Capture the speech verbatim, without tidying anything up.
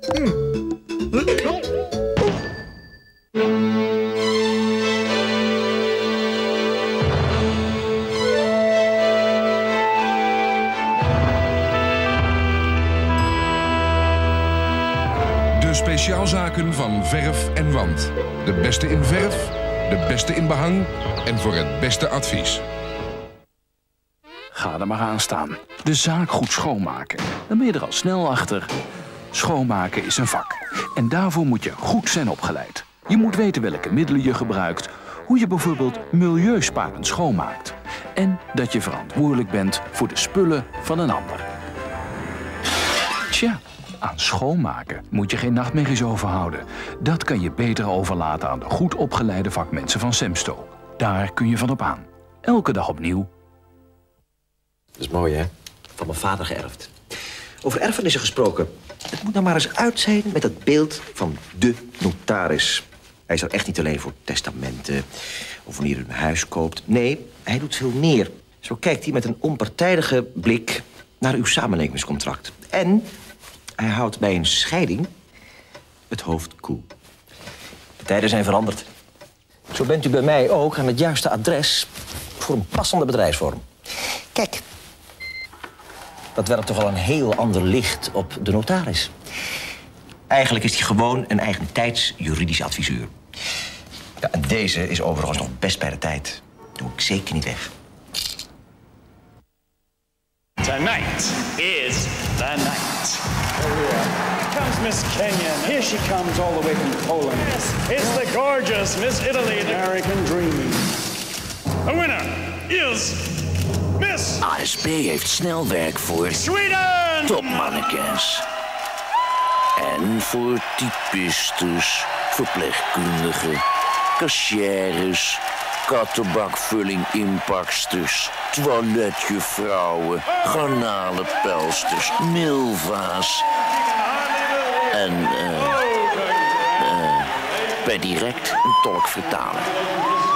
De speciaalzaken van Verf en Wand. De beste in verf, de beste in behang en voor het beste advies. Ga er maar aan staan. De zaak goed schoonmaken. Dan ben je er al snel achter. Schoonmaken is een vak. En daarvoor moet je goed zijn opgeleid. Je moet weten welke middelen je gebruikt. Hoe je bijvoorbeeld milieusparend schoonmaakt. En dat je verantwoordelijk bent voor de spullen van een ander. Tja, aan schoonmaken moet je geen nachtmerries overhouden. Dat kan je beter overlaten aan de goed opgeleide vakmensen van Semsto. Daar kun je van op aan. Elke dag opnieuw. Dat is mooi, hè? Van mijn vader geërfd. Over erfenissen gesproken. Het moet nou maar eens uit zijn met het beeld van de notaris. Hij is er echt niet alleen voor testamenten of wanneer u een huis koopt. Nee, hij doet veel meer. Zo kijkt hij met een onpartijdige blik naar uw samenlevingscontract. En hij houdt bij een scheiding het hoofd koel. De tijden zijn veranderd. Zo bent u bij mij ook aan het juiste adres voor een passende bedrijfsvorm. Kijk, dat werpt toch al een heel ander licht op de notaris. Eigenlijk is hij gewoon een eigentijds juridisch adviseur. Ja, en deze is overigens nog best bij de tijd. Doe ik zeker niet weg. Tonight is the night. Oh yeah. Comes Miss Kenyon. Here she comes all the way from Poland. Yes, it's the gorgeous Miss Italy, the American dream. The winner is Miss A S B heeft snel werk voor Sweden! topmannekes. En voor typistes, verpleegkundigen, kassières, kattenbakvulling inpaksters, toiletjuffrouwen, garnalenpelsters, milva's. En eh uh, uh, per direct een tolkvertaler.